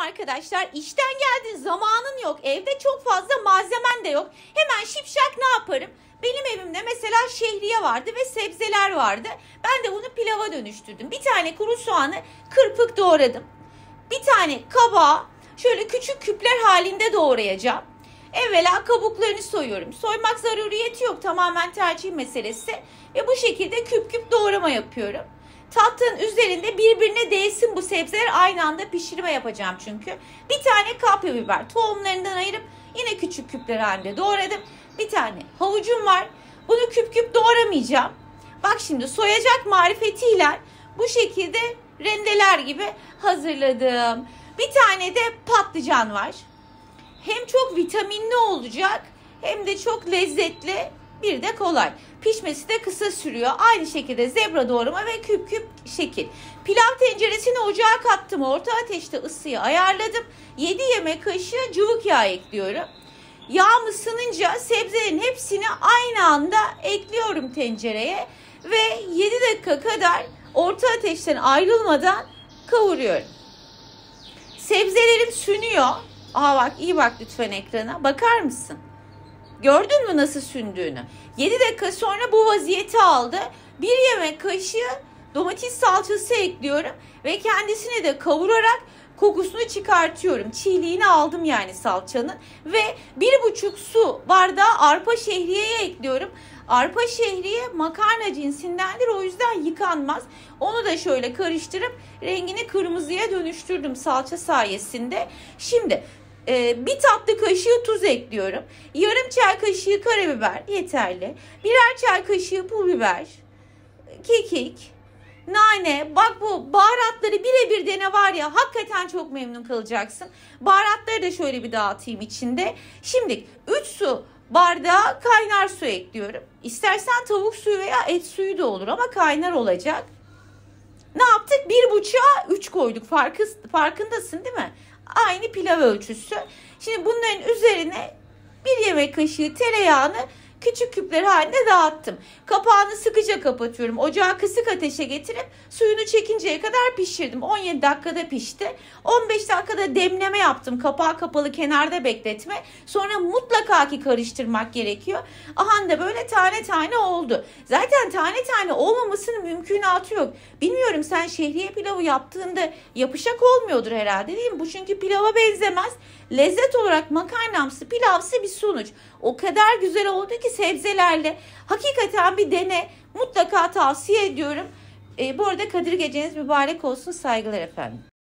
arkadaşlar. İşten geldin, zamanın yok. Evde çok fazla malzemen de yok. Hemen şipşak ne yaparım? Benim evimde mesela şehriye vardı ve sebzeler vardı. Ben de bunu pilava dönüştürdüm. Bir tane kuru soğanı kırpık doğradım. Bir tane kabağı şöyle küçük küpler halinde doğrayacağım. Evvela kabuklarını soyuyorum. Soymak zaruriyeti yok. Tamamen tercih meselesi. Ve bu şekilde küp küp doğrama yapıyorum. Tahtın üzerinde birbirine değsin bu sebzeler. Aynı anda pişirme yapacağım çünkü. Bir tane kapya biber. Tohumlarından ayırıp yine küçük küpler halinde doğradım. Bir tane havucum var. Bunu küp küp doğramayacağım. Bak şimdi soyacak marifetiyle bu şekilde rendeler gibi hazırladım. Bir tane de patlıcan var. Hem çok vitaminli olacak hem de çok lezzetli, bir de kolay. Pişmesi de kısa sürüyor. Aynı şekilde zebra doğrama ve küp küp şekil. Pilav tenceresini ocağa kattım. Orta ateşte ısıyı ayarladım. 7 yemek kaşığı cıvık yağ ekliyorum. Yağım ısınınca sebzelerin hepsini aynı anda ekliyorum tencereye. Ve 7 dakika kadar orta ateşten ayrılmadan kavuruyorum. Sebzelerim sünüyor. Bak iyi bak lütfen ekrana. Bakar mısın? Gördün mü nasıl sündüğünü? 7 dakika sonra bu vaziyeti aldı. 1 yemek kaşığı domates salçası ekliyorum. Ve kendisini de kavurarak kokusunu çıkartıyorum. Çiğliğini aldım yani salçanın. Ve 1,5 su bardağı arpa şehriyeye ekliyorum. Arpa şehriye makarna cinsindendir, o yüzden yıkanmaz. Onu da şöyle karıştırıp rengini kırmızıya dönüştürdüm salça sayesinde. Şimdi bir tatlı kaşığı tuz ekliyorum. Yarım çay kaşığı karabiber yeterli. Birer çay kaşığı pul biber, kekik, nane. Bak bu baharatları birebir dene var ya, hakikaten çok memnun kalacaksın. Baharatları da şöyle bir dağıtayım içinde. Şimdi 3 su bardağı kaynar su ekliyorum. İstersen tavuk suyu veya et suyu da olur ama kaynar olacak. Ne yaptık? 1,5'a 3 koyduk. Farkındasın değil mi? Aynı pilav ölçüsü. Şimdi bunların üzerine 1 yemek kaşığı tereyağını küçük küpler halinde dağıttım. Kapağını sıkıca kapatıyorum. Ocağı kısık ateşe getirip suyunu çekinceye kadar pişirdim. 17 dakikada pişti. 15 dakikada demleme yaptım. Kapağı kapalı kenarda bekletme. Sonra mutlaka ki karıştırmak gerekiyor. Aha da böyle tane tane oldu. Zaten tane tane olmamasının mümkünatı yok. Bilmiyorum, sen şehriye pilavı yaptığında yapışak olmuyordur herhalde, değil mi? Bu çünkü pilava benzemez. Lezzet olarak makarnamsı, pilavsı bir sonuç. O kadar güzel oldu ki sebzelerle. Hakikaten bir dene. Mutlaka tavsiye ediyorum. Bu arada Kadir Geceniz mübarek olsun. Saygılar efendim.